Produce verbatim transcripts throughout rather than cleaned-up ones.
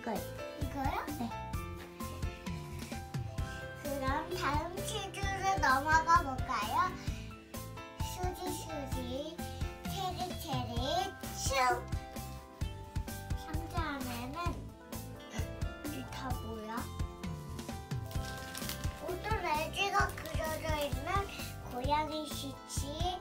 이거요. 이거요? 네. 그럼 다음 퀴즈로 넘어가 볼까요? 수지 수지 체리 체리 슈. 상자 안에는 다 뭐야? 모두 레지가 그려져 있는 고양이 시치,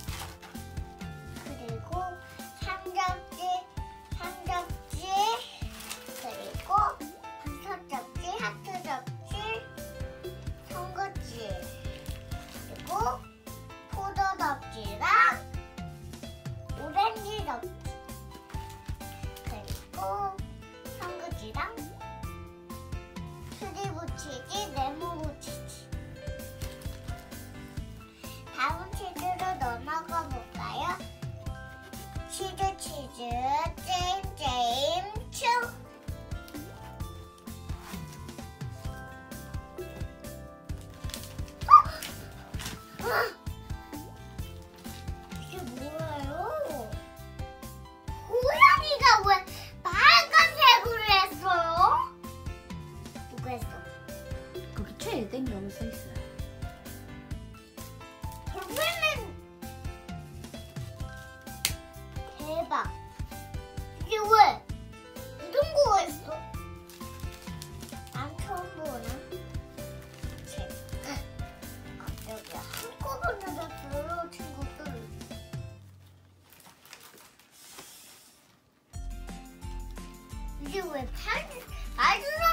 그리고 삼각지, 삼각지, 그리고 버섯 접시, 하트 접시, 송곳지, 그리고 포도 접시랑 오렌지 접시, 그리고 송곳지랑 수지 붙이기, 네모 붙이기. 다음 치즈로 넘어가 볼까요? 치즈 치즈 게임 게임 춤. 이게 뭐예요? 고양이가 왜 빨간색으로 했어요? 누가 했어? 거기 최애땡이라고 써있어요. 선생님 대박. 이게 왜 이런 거가 있어? 난 처음 보는 책. 여기 한꺼번에 다 들어 친구들. 이게 왜 팔, 팔